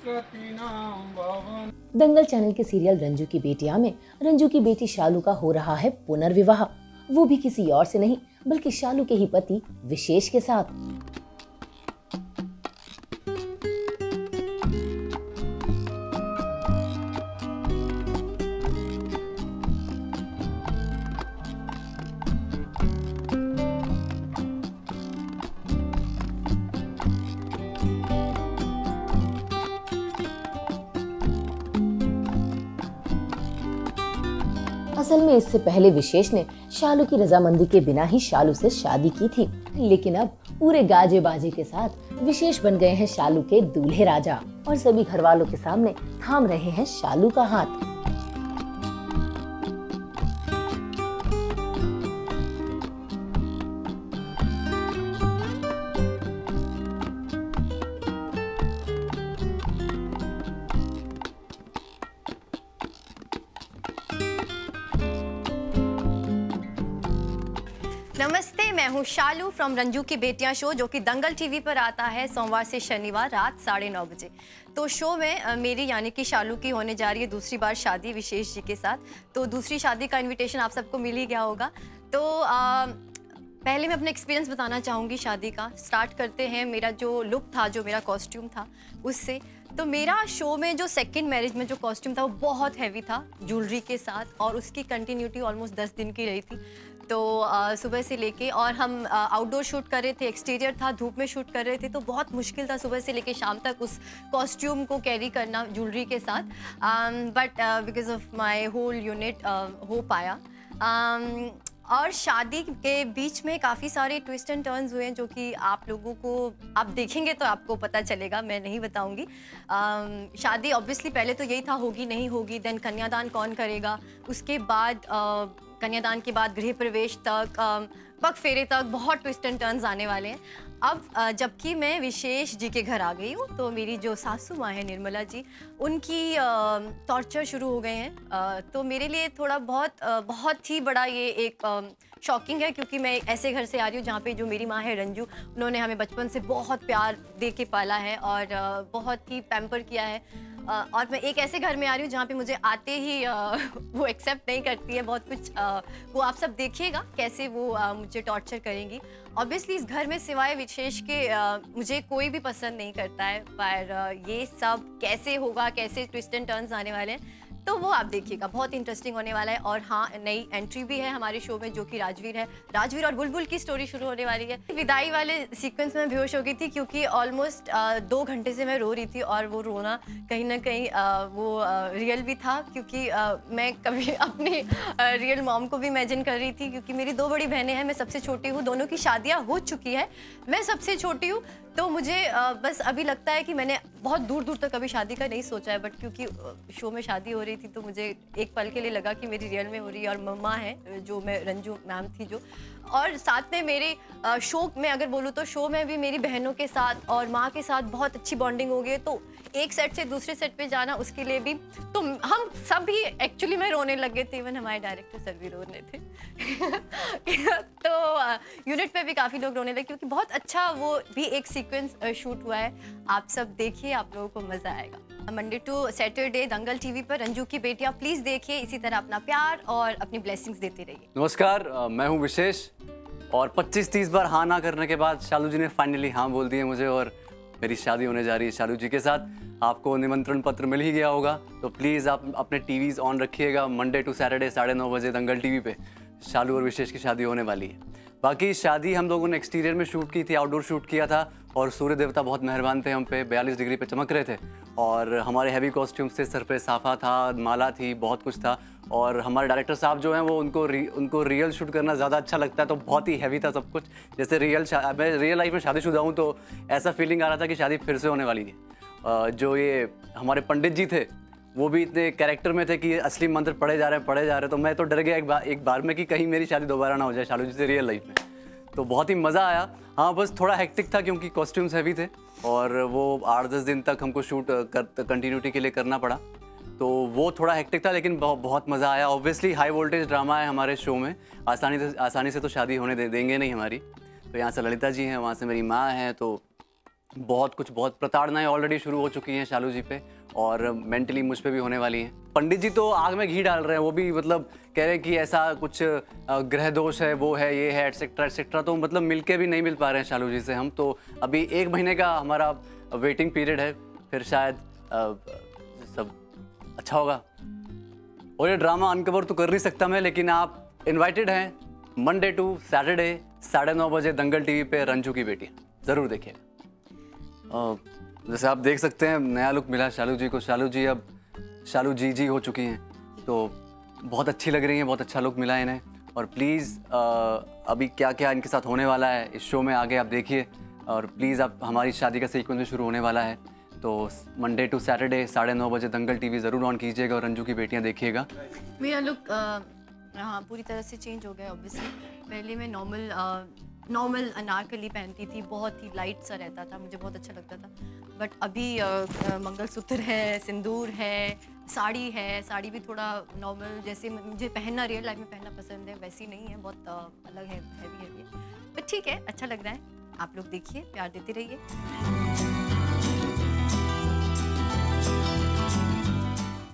दंगल channel के serial Ranju की बेटियां में रंजू की बेटी शालू का हो रहा है पुनर्विवाह, वो भी किसी और से नहीं बल्कि शालू के ही पति विशेष के साथ। असल में इससे पहले विशेष ने शालू की रजामंदी के बिना ही शालू से शादी की थी, लेकिन अब पूरे गाजे बाजे के साथ विशेष बन गए हैं शालू के दूल्हे राजा और सभी घर वालों के सामने थाम रहे हैं शालू का हाथ। नमस्ते, मैं हूँ शालू फ्रॉम रंजू की बेटियां शो, जो कि दंगल टीवी पर आता है सोमवार से शनिवार रात 9:30 बजे। तो शो में मेरी यानी कि शालू की होने जा रही है दूसरी बार शादी विशेष जी के साथ। तो दूसरी शादी का इनविटेशन आप सबको मिल ही गया होगा। तो पहले मैं अपना एक्सपीरियंस बताना चाहूँगी शादी का। स्टार्ट करते हैं मेरा जो लुक था, जो मेरा कॉस्ट्यूम था उससे। तो मेरा शो में जो सेकंड मैरिज में जो कॉस्ट्यूम था वो बहुत हैवी था ज्वेलरी के साथ, और उसकी कंटिन्यूटी ऑलमोस्ट 10 दिन की रही थी। तो सुबह से लेके, और हम आउटडोर शूट कर रहे थे, एक्सटीरियर था, धूप में शूट कर रहे थे, तो बहुत मुश्किल था सुबह से लेके शाम तक उस कॉस्ट्यूम को कैरी करना ज्वेलरी के साथ। But because of my whole unit हो पाया। और शादी के बीच में काफ़ी सारे ट्विस्ट एंड टर्न्स हुए हैं, जो कि आप लोगों को आप देखेंगे तो आपको पता चलेगा, मैं नहीं बताऊंगी। शादी ऑब्वियसली पहले तो यही था होगी नहीं होगी, देन कन्यादान कौन करेगा, उसके बाद कन्यादान के बाद गृह प्रवेश तक, पग फेरे तक बहुत ट्विस्ट एंड टर्न्स आने वाले हैं। अब जबकि मैं विशेष जी के घर आ गई हूँ, तो मेरी जो सासू माँ है निर्मला जी, उनकी टॉर्चर शुरू हो गए हैं। तो मेरे लिए थोड़ा बहुत ही बड़ा ये एक शॉकिंग है, क्योंकि मैं ऐसे घर से आ रही हूँ जहाँ पे जो मेरी माँ है रंजू, उन्होंने हमें बचपन से बहुत प्यार दे के पाला है और बहुत ही पैम्पर किया है। और मैं एक ऐसे घर में आ रही हूँ जहाँ पे मुझे आते ही वो एक्सेप्ट नहीं करती है बहुत कुछ। वो आप सब देखिएगा कैसे वो मुझे टॉर्चर करेंगी। ऑब्वियसली इस घर में सिवाय विशेष के मुझे कोई भी पसंद नहीं करता है, पर ये सब कैसे होगा, कैसे ट्विस्ट एंड टर्न्स आने वाले हैं, तो वो आप देखिएगा, बहुत इंटरेस्टिंग होने वाला है। और हाँ, नई एंट्री भी है हमारे शो में, जो कि राजवीर है। राजवीर और बुलबुल की स्टोरी शुरू होने वाली है। विदाई वाले सीक्वेंस में बेहोश हो गई थी, क्योंकि ऑलमोस्ट 2 घंटे से मैं रो रही थी, और वो रोना कहीं ना कहीं वो रियल भी था, क्योंकि मैं कभी अपनी रियल मॉम को भी इमेजिन कर रही थी, क्योंकि मेरी 2 बड़ी बहनें हैं, मैं सबसे छोटी हूँ, दोनों की शादियाँ हो चुकी है, मैं सबसे छोटी हूँ। तो मुझे बस अभी लगता है कि मैंने बहुत दूर दूर तक कभी शादी का नहीं सोचा है, बट क्योंकि शो में शादी हो रही थी तो मुझे एक पल के लिए लगा कि मेरी रियल में हो रही है। और मम्मा है जो मैं रंजू मैम थी जो, और साथ में मेरे शो में अगर बोलूँ तो शो में भी मेरी बहनों के साथ और माँ के साथ बहुत अच्छी बॉन्डिंग हो गई। तो एक सेट से दूसरे सेट पे जाना, उसके लिए भी तो हम सब भी एक्चुअली में रोने लगे थे, इवन हमारे डायरेक्टर सर भी रोने थे। तो यूनिट पे भी काफ़ी लोग रोने लगे, क्योंकि बहुत अच्छा वो भी एक सीक्वेंस शूट हुआ है। आप सब देखिए, आप लोगों को मज़ा आएगा। Monday to Saturday Dangal TV पर रंजू की बेटियां प्लीज़ देखिए। इसी तरह अपना प्यार और अपनी ब्लेसिंग्स देते रहिए। नमस्कार, मैं हूं विशेष, और 25-30 बार हाँ ना करने के बाद शालू जी ने फाइनली हाँ बोल दिए मुझे, और मेरी शादी होने जा रही है शालू जी के साथ। आपको निमंत्रण पत्र मिल ही गया होगा, तो प्लीज़ आप अपने टीवीज़ ऑन रखिएगा। मंडे टू सैटरडे 9:30 बजे दंगल टीवी पे शालू और विशेष की शादी होने वाली है। बाकी शादी हम लोगों ने एक्सटीरियर में शूट की थी, आउटडोर शूट किया था, और सूर्य देवता बहुत मेहरबान थे हम पे, 42 डिग्री पे चमक रहे थे, और हमारे हैवी कॉस्ट्यूम्स थे, सर पे साफा था, माला थी, बहुत कुछ था। और हमारे डायरेक्टर साहब जो हैं वो उनको रियल शूट करना ज़्यादा अच्छा लगता है, तो बहुत ही हैवी था सब कुछ। जैसे मैं रियल लाइफ में शादीशुदा हूँ, तो ऐसा फीलिंग आ रहा था कि शादी फिर से होने वाली थी। जो ये हमारे पंडित जी थे वो भी इतने कैरेक्टर में थे कि असली मंत्र पढ़े जा रहे, तो मैं तो डर गया एक बार में कि कहीं मेरी शादी दोबारा ना हो जाए शालू जी से रियल लाइफ में। तो बहुत ही मज़ा आया। हाँ, बस थोड़ा हेक्टिक था क्योंकि कॉस्ट्यूम्स हैवी थे, और वो 8-10 दिन तक हमको शूट कंटिन्यूटी के लिए करना पड़ा, तो वो थोड़ा हेक्टिक था, लेकिन बहुत मज़ा आया। ऑब्वियसली हाई वोल्टेज ड्रामा है हमारे शो में, आसानी से तो शादी होने देंगे नहीं हमारी। तो यहाँ से ललिता जी हैं, वहाँ से मेरी माँ है, तो बहुत प्रताड़नाएं ऑलरेडी शुरू हो चुकी हैं शालू जी पे, और मेंटली मुझ पे भी होने वाली हैं। पंडित जी तो आग में घी डाल रहे हैं, वो भी मतलब कह रहे हैं कि ऐसा कुछ ग्रह दोष है, वो है, ये है, एटसेट्रा एटसेट्रा। तो मतलब मिलके भी नहीं मिल पा रहे हैं शालू जी से हम। तो अभी 1 महीने का हमारा वेटिंग पीरियड है, फिर शायद सब अच्छा होगा। और ये ड्रामा अनकवर तो कर नहीं सकता मैं, लेकिन आप इनवाइटेड हैं मंडे टू सैटरडे 9:30 बजे दंगल टीवी पे रंजू की बेटी, ज़रूर देखिएगा। जैसे आप देख सकते हैं नया लुक मिला शालू जी को। शालू जी अब शालू जी हो चुकी हैं, तो बहुत अच्छी लग रही हैं, बहुत अच्छा लुक मिला है इन्हें। और प्लीज़ अभी क्या क्या इनके साथ होने वाला है इस शो में आगे आप देखिए। और प्लीज़ आप, हमारी शादी का सीक्वेंस भी शुरू होने वाला है, तो मंडे टू सैटरडे 9:30 बजे दंगल टीवी ज़रूर ऑन कीजिएगा और रंजू की बेटियाँ देखिएगा। मेरा लुक हाँ पूरी तरह से चेंज हो गया ऑब्वियसली। पहले मैं नॉर्मल अनारकली पहनती थी, बहुत ही लाइट सा रहता था, मुझे बहुत अच्छा लगता था। बट अभी मंगलसूत्र है, सिंदूर है, साड़ी है। साड़ी भी थोड़ा नॉर्मल जैसे मुझे पहनना रियल लाइफ में पहनना पसंद है वैसी नहीं है, बहुत अलग है, हैवी है। बट ठीक है, अच्छा लग रहा है। आप लोग देखिए, प्यार देते रहिए।